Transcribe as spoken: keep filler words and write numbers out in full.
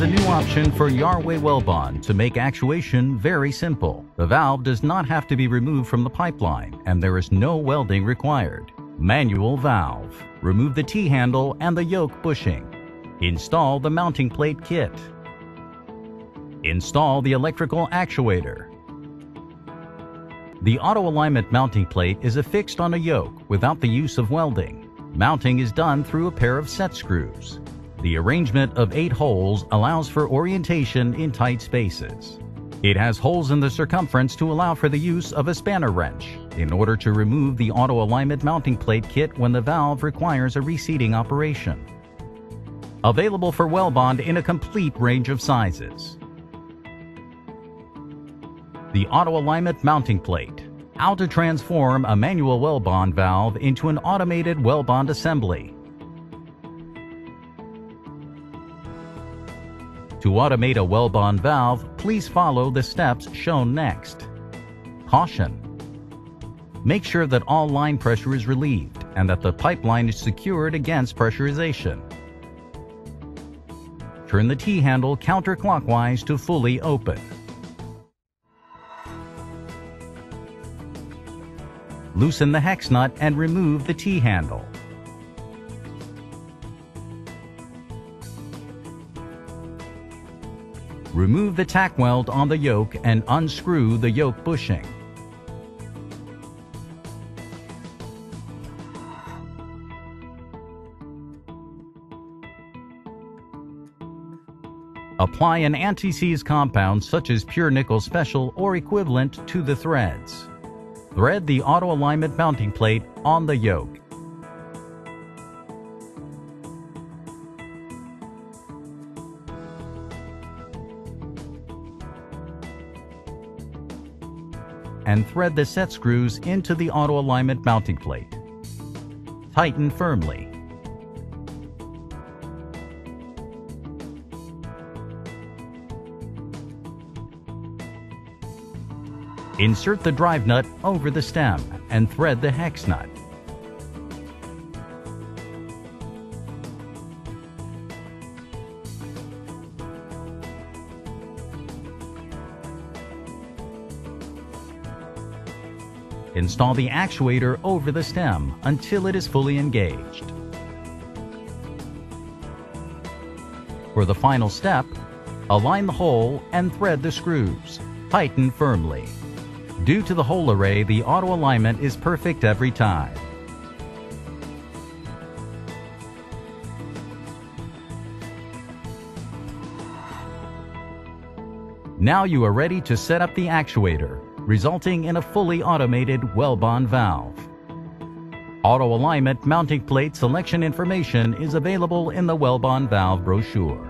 new option for Yarway Welbond to make actuation very simple. The valve does not have to be removed from the pipeline, and there is no welding required. Manual valve. Remove the T-handle and the yoke bushing. Install the mounting plate kit. Install the electrical actuator. The auto alignment mounting plate is affixed on a yoke without the use of welding. Mounting is done through a pair of set screws. The arrangement of eight holes allows for orientation in tight spaces. It has holes in the circumference to allow for the use of a spanner wrench in order to remove the auto alignment mounting plate kit when the valve requires a reseating operation. Available for Welbond in a complete range of sizes. The auto alignment mounting plate. How to transform a manual Welbond valve into an automated Welbond assembly. To automate a Welbond valve, please follow the steps shown next. Caution. Make sure that all line pressure is relieved and that the pipeline is secured against pressurization. Turn the T-handle counterclockwise to fully open. Loosen the hex nut and remove the T-handle. Remove the tack weld on the yoke and unscrew the yoke bushing. Apply an anti-seize compound such as pure nickel special or equivalent to the threads. Thread the auto alignment mounting plate on the yoke. And thread the set screws into the auto alignment mounting plate. Tighten firmly. Insert the drive nut over the stem and thread the hex nut. Install the actuator over the stem until it is fully engaged. For the final step, align the hole and thread the screws. Tighten firmly. Due to the hole array, the auto alignment is perfect every time. Now you are ready to set up the actuator, resulting in a fully automated Welbond valve. Auto alignment mounting plate selection information is available in the Welbond valve brochure.